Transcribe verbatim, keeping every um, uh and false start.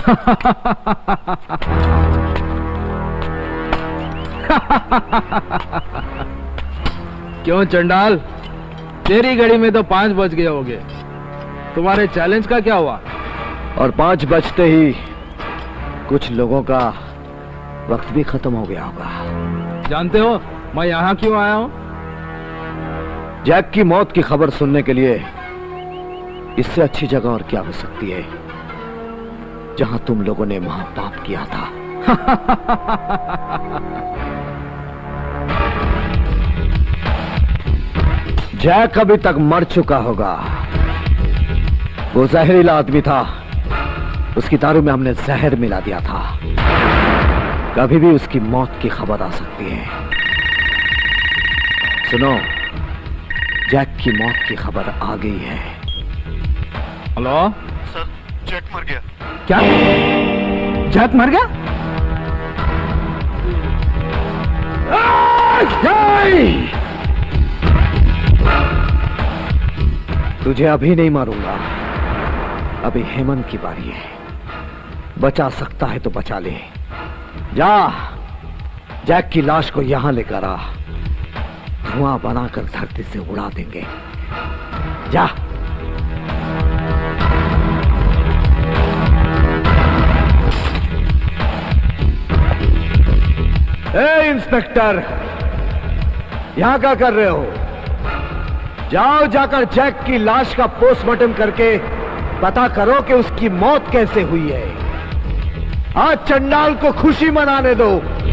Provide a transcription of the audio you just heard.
क्यों चंडाल, तेरी घड़ी में तो पांच बज गए होंगे। तुम्हारे चैलेंज का क्या हुआ? और पांच बजते ही कुछ लोगों का वक्त भी खत्म हो गया होगा। जानते हो मैं यहाँ क्यों आया हूँ? जैक की मौत की खबर सुनने के लिए। इससे अच्छी जगह और क्या हो सकती है जहां तुम लोगों ने महापाप किया था। जैक अभी तक मर चुका होगा। वो जहरीला आदमी था, उसकी दारू में हमने जहर मिला दिया था। कभी भी उसकी मौत की खबर आ सकती है। सुनो, जैक की मौत की खबर आ गई है। हेलो सर, जैक मर गया। क्या? जैक मर गया? तुझे अभी नहीं मारूंगा, अभी हेमंत की बारी है। बचा सकता है तो बचा ले। जा, जैक की लाश को यहां लेकर आ, धुआं बनाकर धरती से उड़ा देंगे। जा। ए इंस्पेक्टर, यहां क्या कर रहे हो? जाओ, जाकर जैक की लाश का पोस्टमार्टम करके पता करो कि उसकी मौत कैसे हुई है। आज चंडाल को खुशी मनाने दो।